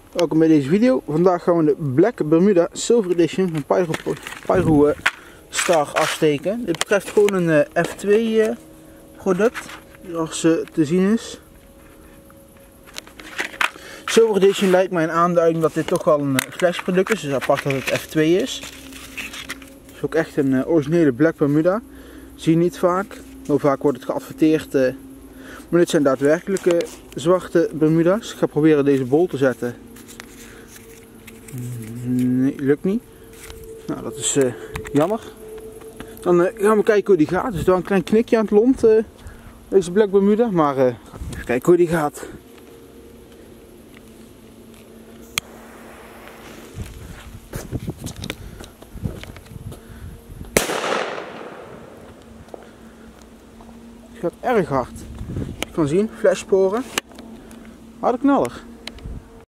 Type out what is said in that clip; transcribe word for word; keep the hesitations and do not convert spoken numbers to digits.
Welkom bij deze video. Vandaag gaan we de Black Bermuda Silver Edition van Pyro, Pyro Star afsteken. Dit betreft gewoon een F twee product, zoals te zien is. Silver Edition lijkt mij een aanduiding dat dit toch wel een flash product is, dus apart dat het F twee is. Het is ook echt een originele Black Bermuda. Zie je niet vaak. Heel vaak wordt het geadverteerd. Maar dit zijn daadwerkelijke zwarte Bermuda's. Ik ga proberen deze bol te zetten. Nee, lukt niet. Nou, dat is uh, jammer. Dan uh, gaan we kijken hoe die gaat. Dus wel een klein knikje aan het lont, uh, deze Black Bermuda. Maar uh, even kijken hoe die gaat. Het gaat erg hard. Je kan zien, flashsporen. Harde knaller.